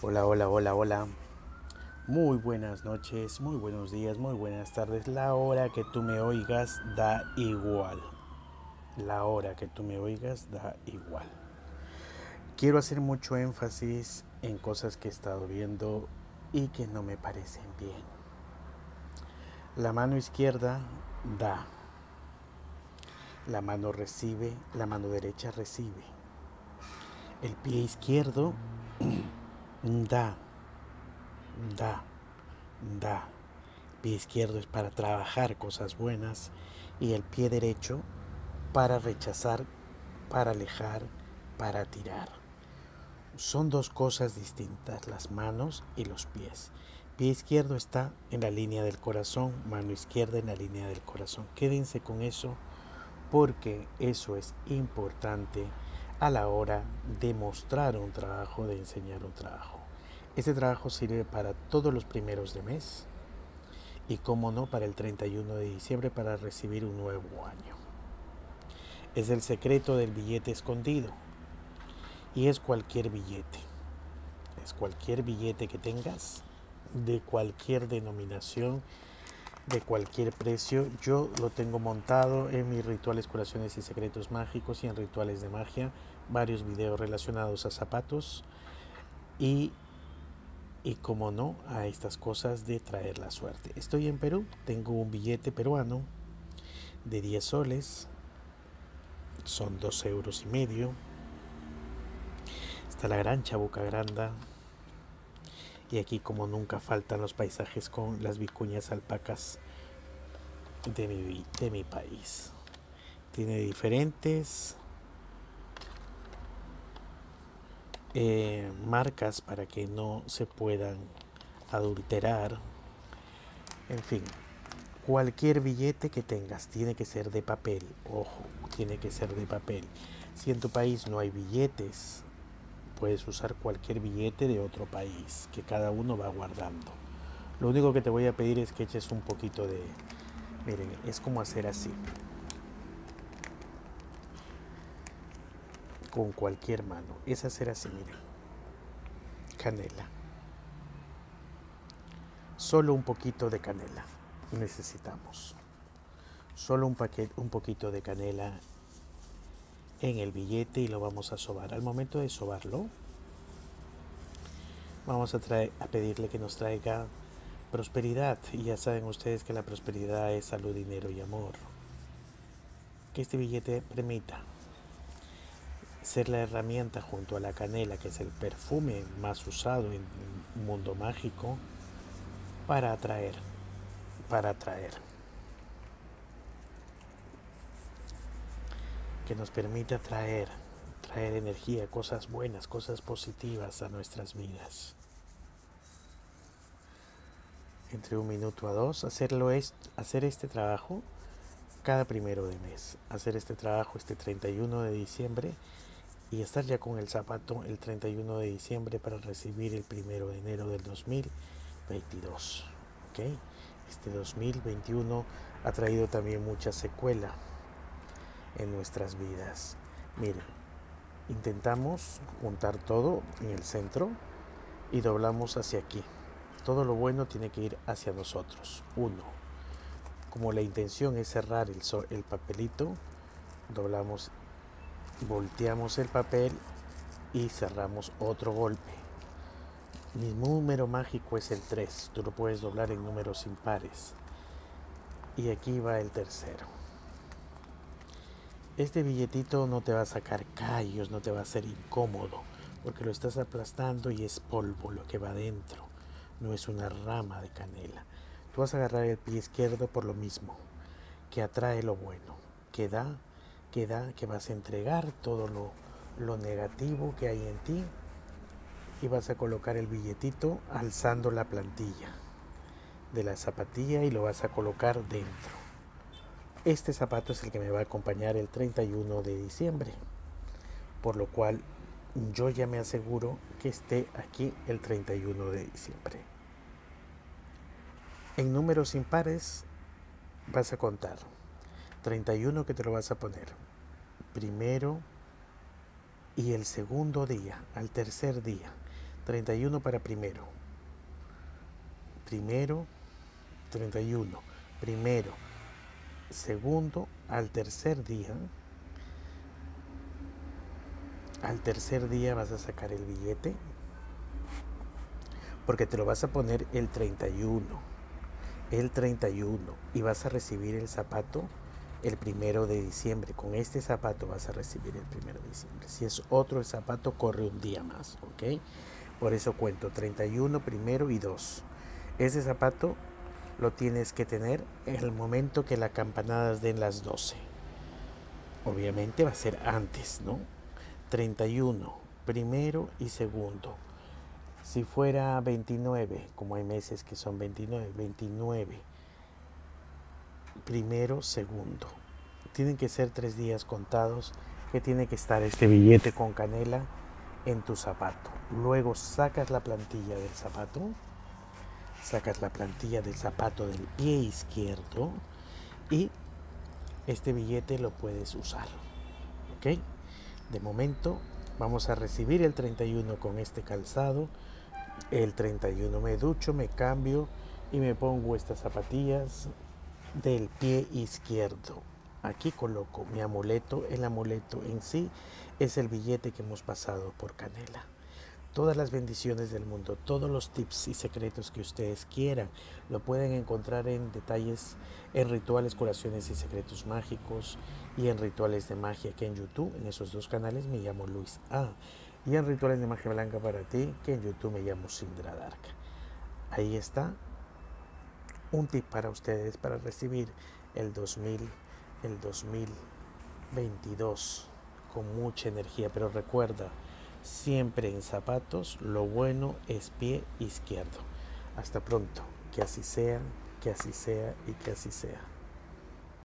Hola, hola, hola, hola. Muy buenas noches, muy buenos días, muy buenas tardes. La hora que tú me oigas da igual. La hora que tú me oigas da igual. Quiero hacer mucho énfasis en cosas que he estado viendo y que no me parecen bien. La mano izquierda da. La mano recibe, la mano derecha recibe. El pie izquierdo da, da, da. Pie izquierdo es para trabajar cosas buenas y el pie derecho para rechazar, para alejar, para tirar. Son dos cosas distintas, las manos y los pies. Pie izquierdo está en la línea del corazón, mano izquierda en la línea del corazón. Quédense con eso porque eso es importante a la hora de mostrar un trabajo, de enseñar un trabajo. Este trabajo sirve para todos los primeros de mes y, como no, para el 31 de diciembre para recibir un nuevo año. Es el secreto del billete escondido y es cualquier billete. Es cualquier billete que tengas, de cualquier denominación, de cualquier precio. Yo lo tengo montado en mis rituales, curaciones y secretos mágicos y en rituales de magia, varios videos relacionados a zapatos y como no, a estas cosas de traer la suerte. Estoy en Perú, tengo un billete peruano de 10 soles, son 2,5 euros. Está la gran Chabuca Granda. Y aquí, como nunca, faltan los paisajes con las vicuñas alpacas de mi país. Tiene diferentes marcas para que no se puedan adulterar. En fin, cualquier billete que tengas tiene que ser de papel. Ojo, tiene que ser de papel. Si en tu país no hay billetes, puedes usar cualquier billete de otro país que cada uno va guardando. Lo único que te voy a pedir es que eches un poquito de... Miren, es como hacer así. Con cualquier mano. Es hacer así, miren. Canela. Solo un poquito de canela necesitamos. Solo un poquito de canela en el billete y lo vamos a sobar. Al momento de sobarlo, vamos a pedirle que nos traiga prosperidad. Y ya saben ustedes que la prosperidad es salud, dinero y amor. Que este billete permita ser la herramienta junto a la canela, que es el perfume más usado en el mundo mágico, para atraer, para atraer. Que nos permita traer energía, cosas buenas, cosas positivas a nuestras vidas. Entre 1 minuto a 2, hacer este trabajo cada primero de mes. Hacer este trabajo este 31 de diciembre y estar ya con el zapato el 31 de diciembre para recibir el 1 de enero del 2022. ¿Okay? Este 2021 ha traído también mucha secuela en nuestras vidas. Miren, intentamos juntar todo en el centro y doblamos hacia aquí. Todo lo bueno tiene que ir hacia nosotros. Uno. Como la intención es cerrar el papelito, doblamos, volteamos el papel y cerramos otro golpe. Mi número mágico es el 3. Tú lo puedes doblar en números impares. Y aquí va el tercero. Este billetito no te va a sacar callos, no te va a hacer incómodo, porque lo estás aplastando y es polvo lo que va adentro, no es una rama de canela. Tú vas a agarrar el pie izquierdo por lo mismo, que atrae lo bueno, que da, que vas a entregar todo lo negativo que hay en ti y vas a colocar el billetito alzando la plantilla de la zapatilla y lo vas a colocar dentro. Este zapato es el que me va a acompañar el 31 de diciembre, por lo cual yo ya me aseguro que esté aquí el 31 de diciembre. En números impares vas a contar 31, que te lo vas a poner primero y el segundo día, al tercer día. 31 para primero. Primero, 31. Primero, segundo, al tercer día. Al tercer día vas a sacar el billete, porque te lo vas a poner el 31. El 31. Y vas a recibir el zapato el 1 de diciembre. Con este zapato vas a recibir el 1 de diciembre. Si es otro el zapato, corre un día más, ¿ok? Por eso cuento 31, primero y 2. Ese zapato lo tienes que tener en el momento que las campanadas den las 12. Obviamente va a ser antes, ¿no? 31, primero y segundo. Si fuera 29, como hay meses que son 29, 29, primero, segundo. Tienen que ser 3 días contados que tiene que estar este billete con canela en tu zapato. Luego sacas la plantilla del zapato. Sacas la plantilla del zapato del pie izquierdo y este billete lo puedes usar, ¿ok? De momento vamos a recibir el 31 con este calzado. El 31 me ducho, me cambio y me pongo estas zapatillas del pie izquierdo. Aquí coloco mi amuleto. El amuleto en sí es el billete que hemos pasado por canela. Todas las bendiciones del mundo, todos los tips y secretos que ustedes quieran, lo pueden encontrar en detalles, en Rituales, Curaciones y Secretos Mágicos y en Rituales de Magia, que en YouTube, en esos 2 canales me llamo Luis A. Y en Rituales de Magia Blanca para ti, que en YouTube me llamo Sindra Dark. Ahí está un tip para ustedes para recibir el 2022 con mucha energía. Pero recuerda, siempre en zapatos, lo bueno es pie izquierdo. Hasta pronto. Que así sea, que así sea y que así sea.